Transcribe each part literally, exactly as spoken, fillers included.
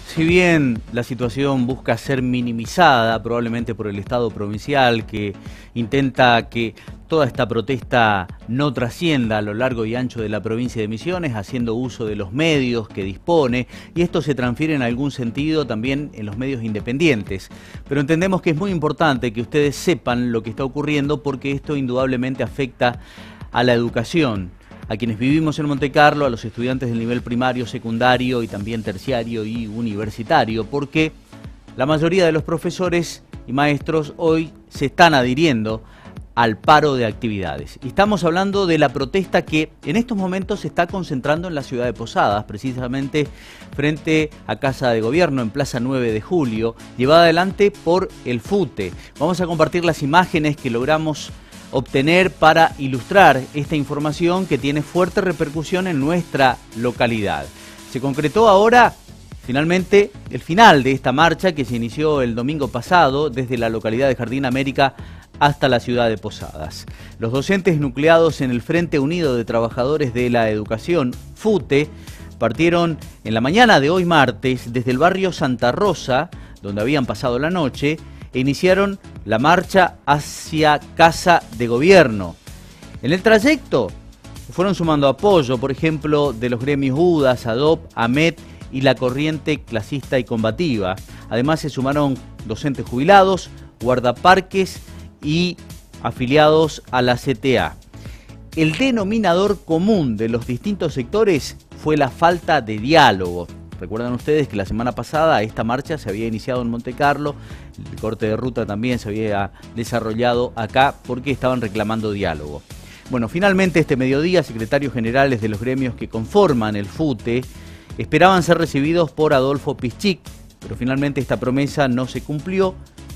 Si bien la situación busca ser minimizada, probablemente por el Estado provincial, que intenta que toda esta protesta no trascienda a lo largo y ancho de la provincia de Misiones, haciendo uso de los medios que dispone, y esto se transfiere en algún sentido también en los medios independientes. Pero entendemos que es muy importante que ustedes sepan lo que está ocurriendo, porque esto indudablemente afecta a la educación, a quienes vivimos en Monte Carlo, a los estudiantes del nivel primario, secundario y también terciario y universitario, porque la mayoría de los profesores y maestros hoy se están adhiriendo al paro de actividades. Y estamos hablando de la protesta que en estos momentos se está concentrando en la ciudad de Posadas, precisamente frente a Casa de Gobierno, en Plaza nueve de Julio, llevada adelante por el FUTE. Vamos a compartir las imágenes que logramos obtener para ilustrar esta información que tiene fuerte repercusión en nuestra localidad. Se concretó ahora finalmente el final de esta marcha que se inició el domingo pasado desde la localidad de Jardín América hasta la ciudad de Posadas. Los docentes nucleados en el Frente Unido de Trabajadores de la Educación, FUTE, partieron en la mañana de hoy martes desde el barrio Santa Rosa, donde habían pasado la noche, e iniciaron la marcha hacia Casa de Gobierno. En el trayecto fueron sumando apoyo, por ejemplo, de los gremios UDAS, ADOP, AMET y la Corriente Clasista y Combativa. Además se sumaron docentes jubilados, guardaparques y afiliados a la C T A. El denominador común de los distintos sectores fue la falta de diálogo. Recuerdan ustedes que la semana pasada esta marcha se había iniciado en Monte Carlo, el corte de ruta también se había desarrollado acá porque estaban reclamando diálogo. Bueno, finalmente este mediodía, secretarios generales de los gremios que conforman el FUTE esperaban ser recibidos por Adolfo Piszczek, pero finalmente esta promesa no se cumplió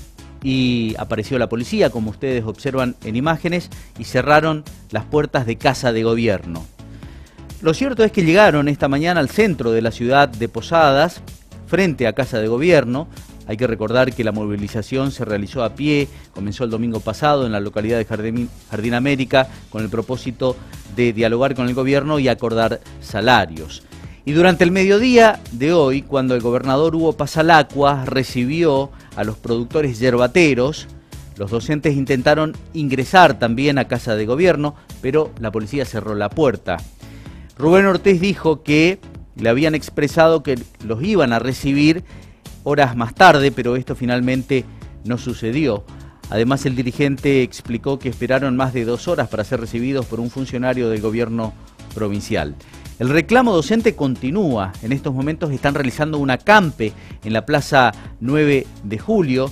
y apareció la policía, como ustedes observan en imágenes, y cerraron las puertas de Casa de Gobierno. Lo cierto es que llegaron esta mañana al centro de la ciudad de Posadas, frente a Casa de Gobierno. Hay que recordar que la movilización se realizó a pie, comenzó el domingo pasado en la localidad de Jardín, Jardín América, con el propósito de dialogar con el gobierno y acordar salarios. Y durante el mediodía de hoy, cuando el gobernador Hugo Pasalacqua recibió a los productores yerbateros, los docentes intentaron ingresar también a Casa de Gobierno, pero la policía cerró la puerta. Rubén Ortiz dijo que le habían expresado que los iban a recibir horas más tarde, pero esto finalmente no sucedió. Además, el dirigente explicó que esperaron más de dos horas para ser recibidos por un funcionario del gobierno provincial. El reclamo docente continúa. En estos momentos están realizando un acampe en la Plaza nueve de Julio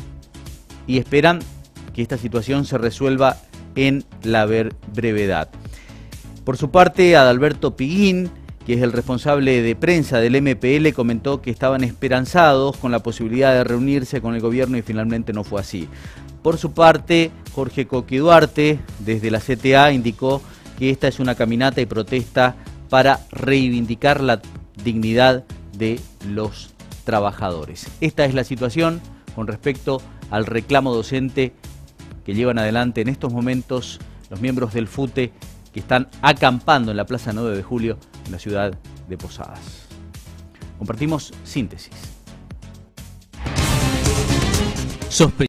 y esperan que esta situación se resuelva en la brevedad. Por su parte, Adalberto Piguín, que es el responsable de prensa del M P L, comentó que estaban esperanzados con la posibilidad de reunirse con el gobierno y finalmente no fue así. Por su parte, Jorge Coqui Duarte, desde la C T A, indicó que esta es una caminata y protesta para reivindicar la dignidad de los trabajadores. Esta es la situación con respecto al reclamo docente que llevan adelante en estos momentos los miembros del FUTE, que están acampando en la Plaza nueve de Julio en la ciudad de Posadas. Compartimos síntesis.